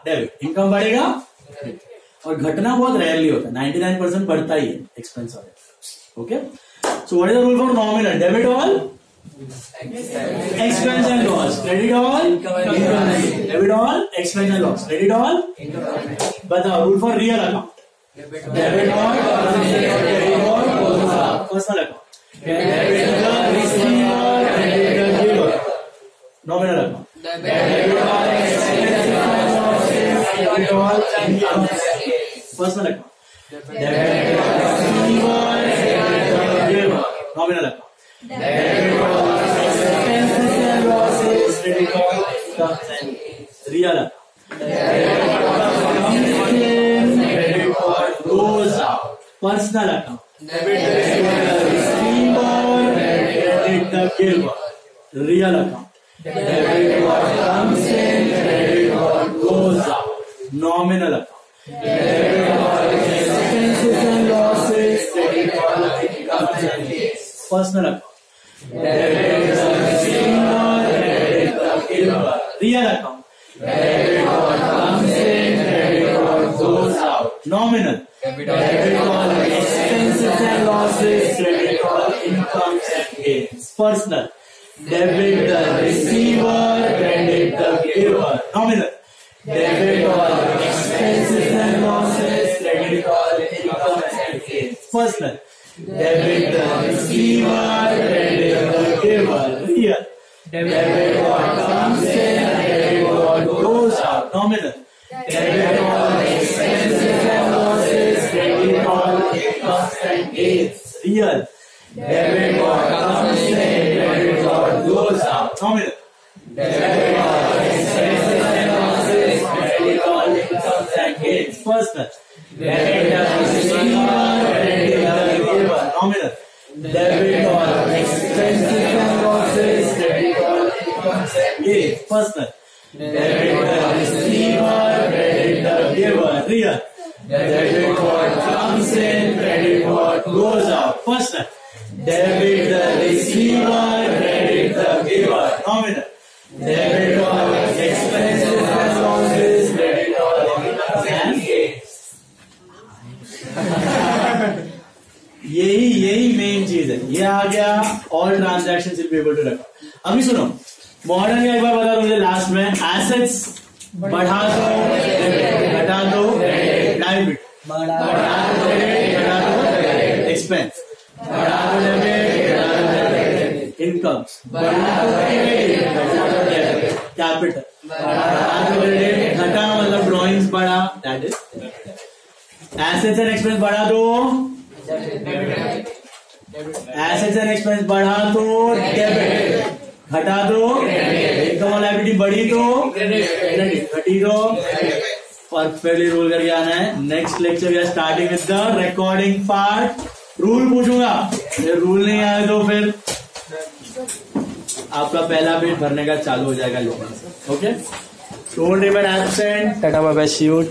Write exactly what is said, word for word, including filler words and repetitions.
Debit, income बढ़ेगा और घटना बहुत रेयरली होता है, नाइंटी नाइन परसेंट बढ़ता ही है एक्सपेंस वगैरह। Okay, so what is the rule for nominal? Debit all expense and loss, credit all income, debit all expense and loss, credit all. बताओ rule for real account? Debit all personal account, nominal account, personal account, nominal account, real account, personal account, real account, nominal account, personal account, real account, nominal, expenses and losses, credit all incomes and gains. Personal, debit the receiver, credit the giver. Nominal, debit all expenses and losses, credit all incomes and gains. Personal, debit the receiver, credit the giver. Real, debit what comes in, credit what goes out. Nominal, debit all expenses and losses, credit all incomes and gains. Real, debit what comes in, credit what goes out. Nominal, debit all expenses and losses, credit all incomes and gains. Personal, debit the receiver, credit the giver. Nominal, debit all expenses and losses, credit all incomes and gains. Personal, debit the receiver, credit the giver. Real, debit what comes in, credit what goes out. Personal, debit the receiver, credit the giver. Nominal, debit all expenses and losses, credit all incomes and gains. यही यही main चीज है, ये आ गया all transaction will be able to रखा। अभी सुनो मॉडर्न का एक बार बता दो मुझे लास्ट में, एसेट्स बढ़ा दो घटा दो डेबिट, बढ़ा दो घटा दो एक्सपेंस, बढ़ा दो डेबिट, इनकम्स बढ़ा दो कैपिटल, बढ़ा दो घटा मतलब ड्रॉइंग्स बढ़ा, that is assets and expense बढ़ा दो, एसेट्स एंड एक्सपेंस बढ़ा दो डेबिट, घटा दो इनकम और लायबिलिटी बढ़ी तो क्रेडिट, घटी तो परफेक्टली रूल करके आना है। Next lecture we are starting with the recording part. Rule पूछूंगा, रूल नहीं आए तो फिर आपका पहला पेज भरने का चालू हो जाएगा। Okay, don't remember absent, tata bye bye, see you.